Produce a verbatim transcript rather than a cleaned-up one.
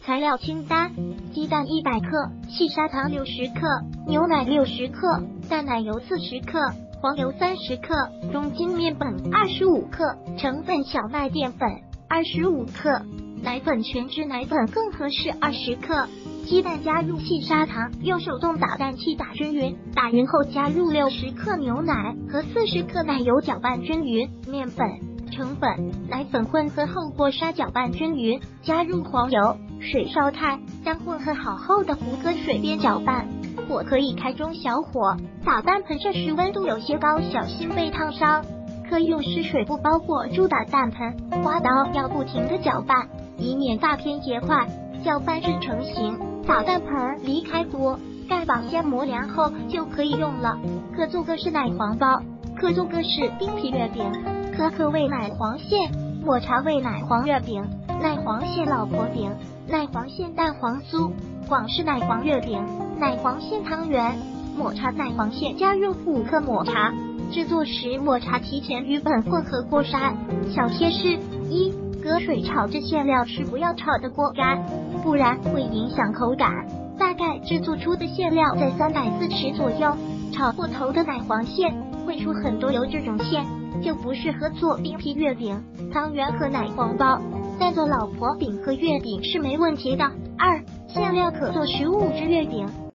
材料清单：鸡蛋一百克，细砂糖六十克，牛奶六十克，淡奶油四十克，黄油三十克，中筋面粉二十五克，成分小麦淀粉二十五克，奶粉全脂奶粉更合适二十克。鸡蛋加入细砂糖，用手动打蛋器打均匀，打匀后加入六十克牛奶和四十克奶油搅拌均匀，面粉、成粉、奶粉混合后过筛搅拌均匀，加入黄油，水烧开，将混合好后的糊搁水边搅拌，火可以开中小火。打蛋盆这时温度有些高，小心被烫伤，可以用湿水布包裹住打蛋盆，刮刀要不停的搅拌，以免大片结块，搅拌至成型。打蛋盆离开锅，盖保鲜膜凉后就可以用了。可做个是奶黄包，可做个是冰皮月饼，可可味奶黄馅、抹茶味奶黄月饼、奶黄馅老婆饼、奶黄馅蛋黄酥、广式奶黄月饼、奶黄馅汤圆、抹茶奶黄馅加入五克抹茶。制作时抹茶提前与粉混合过筛。小贴士：一、隔水炒制馅料时不要炒得过干，不然会影响口感。大概制作出的馅料在三百四十左右，炒过头的奶黄馅会出很多油，这种馅就不适合做冰皮月饼、汤圆和奶黄包，但做老婆饼和月饼是没问题的。二、馅料可做十五只月饼。